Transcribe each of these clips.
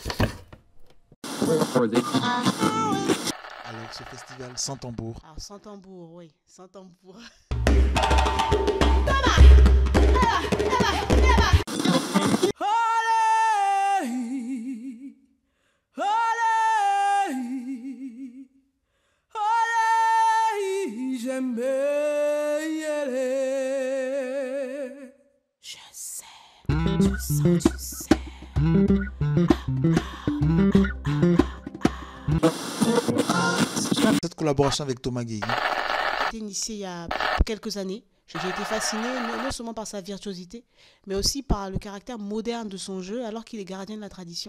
Alors, ce festival sans tambour. Alors, sans tambour, oui, sans tambour. J'aime bien y aller. Je sais, tu sens, tu sais. Cette collaboration avec Thomas Gueye. J'ai été initié il y a quelques années. J'ai été fasciné non seulement par sa virtuosité, mais aussi par le caractère moderne de son jeu, alors qu'il est gardien de la tradition.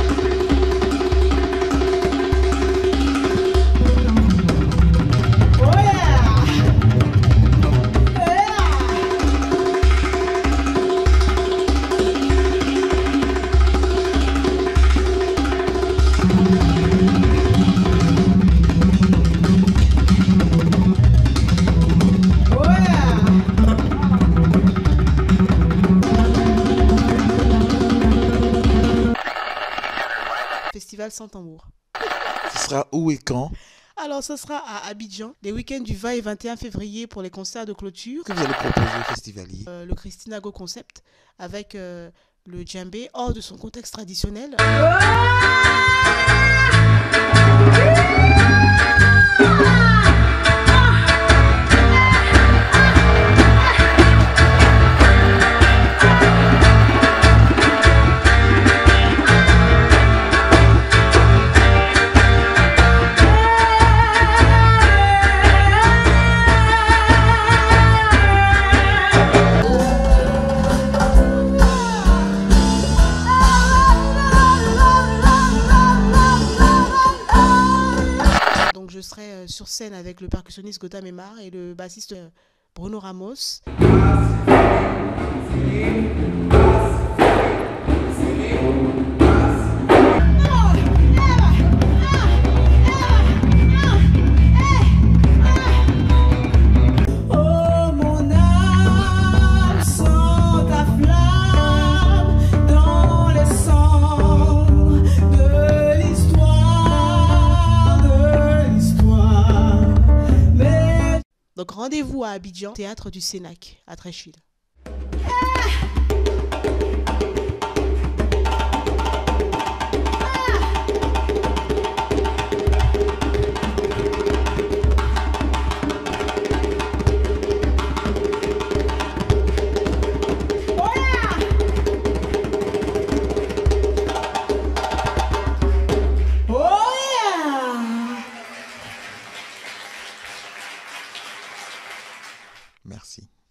Festival sans tambour. Ce sera où et quand? Alors, ce sera à Abidjan, les week-ends du 20 et 21 février pour les concerts de clôture. Que vous allez proposer aux festivaliers? Le Christina Go Concept avec le djembé hors de son contexte traditionnel. Je serai sur scène avec le percussionniste Gotham Emar et le bassiste Bruno Ramos. Donc rendez-vous à Abidjan, théâtre du Cénac, à Tréchville. Merci.